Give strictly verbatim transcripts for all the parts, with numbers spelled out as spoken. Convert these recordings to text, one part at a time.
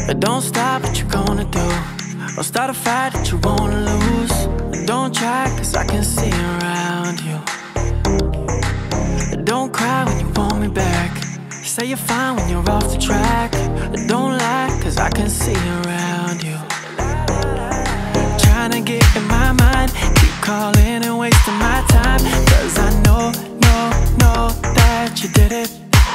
Don't stop what you're gonna do. Don't start a fight that you wanna lose. Don't try, cause I can see around you. Don't cry when you want me back. Say you're fine when you're off the track. Don't lie, cause I can see around you. Trying to get in my mind, keep calling and wasting my time. Cause I know, know, know that you did it.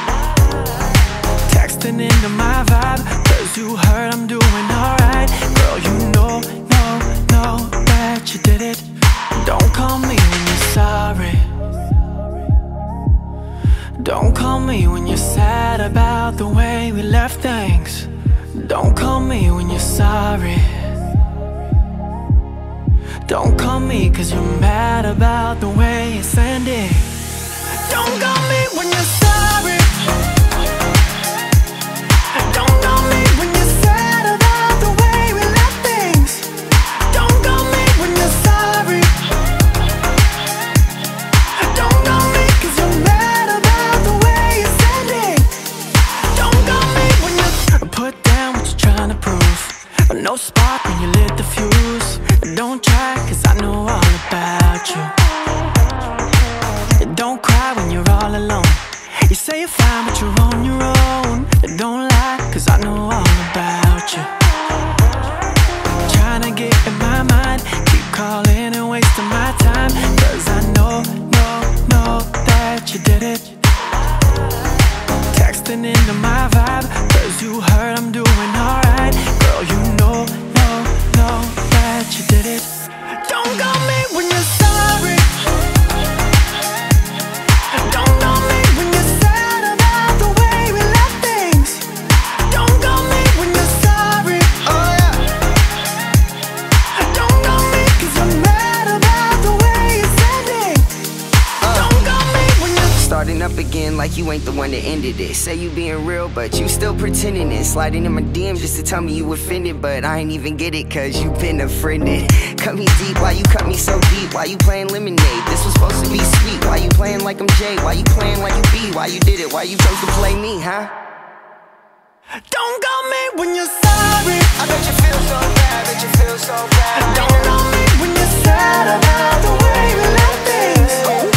Texting into my vibe, cause you heard I'm doing alright. Girl, you know, know, know that you did it. Don't call me when you're sorry. Don't call me when you're sad about the way we left things. Don't call me when you're sorry. Don't call me cause you're mad about the way it's ending. Don't call me when you're sorry. Don't call me when you're sad about the way we left things. Don't call me when you're sorry. Don't call me cause you're mad about the way it's ending. Don't call me when you put down what you're trying to prove. No spark when you lit the fuse. Don't try cause I know all about you. Don't cry when you're all alone. You say you're fine but you're on your own. Don't lie cause I know all about you. Trying to get in my mind, keep calling and wasting my time. Cause I know, know, know that you did it. Texting into my vibe, cause you heard I'm doing alright. Girl, you know, know, know that you did it. Don't call me when you're sorry. Don't call me when you're sad about the way we left things. Don't call me when you're sorry. Oh yeah. Don't call me cause you're mad about the way it's ending. uh. Don't call me when you're starting up again like you ain't the one that ended it. Say you being real but you still pretending it. Sliding in my D M just to tell me you offended, but I ain't even get it cause you been offended. Cut me deep, why you cut me so deep? Why you playing lemonade? This was supposed to be sweet. Why you playing like I'm Jay? Why you playing like you B? Why you did it? Why you chose to play me, huh? Don't call me when you're sorry. I bet you feel so bad, bet you feel so bad. Don't call me when you're sad about the way we left things.